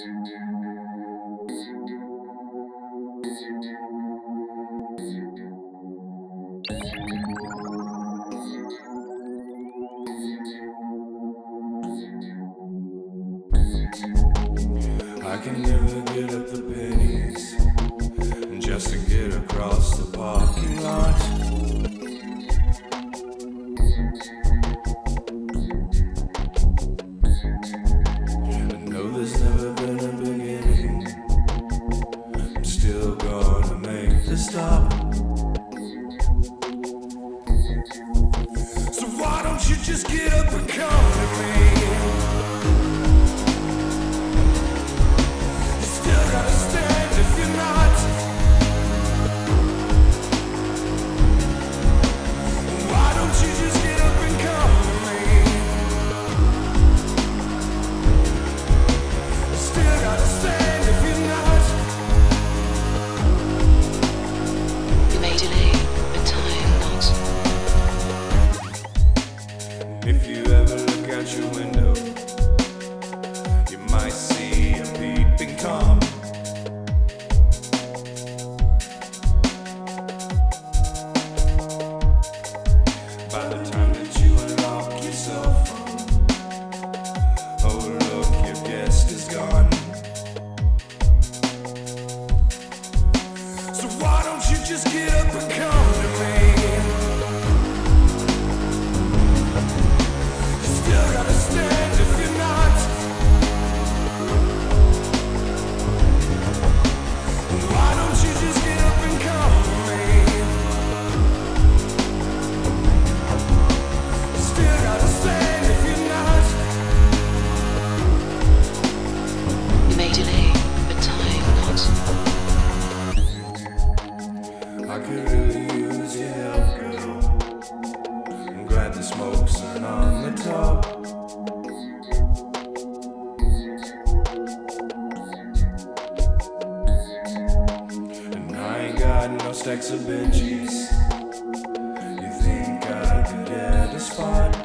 I can never get up the pennies just to get across the parking lot. I know there's never been a beginning. I'm still gonna make the stop. So why don't you just get up and come with me? If you ever look out your window, you might see a peeping Tom. By the time that you unlock your cell phone, oh look, your guest is gone. So why don't you just get up and come to me? I could really use your help, girl. I'm glad the smokes aren't on the top. And I ain't got no stacks of Benjis. You think I could get a spot?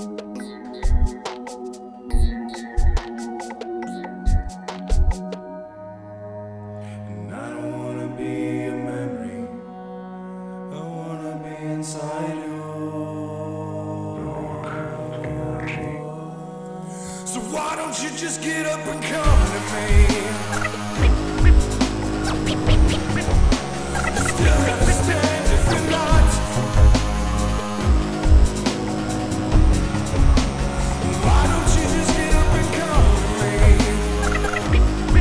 And I don't wanna be a memory. Inside you. So why don't you just get up and come to me? You still gotta stand if you're not. Why don't you just get up and come to me?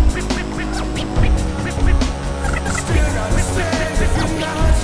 You still gotta stand if you're not.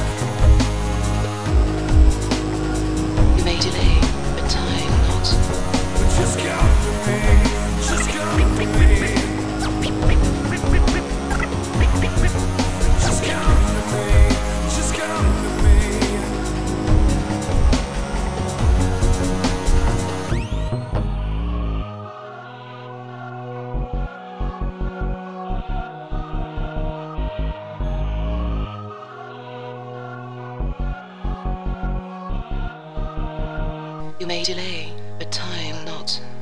You may delay, but time not.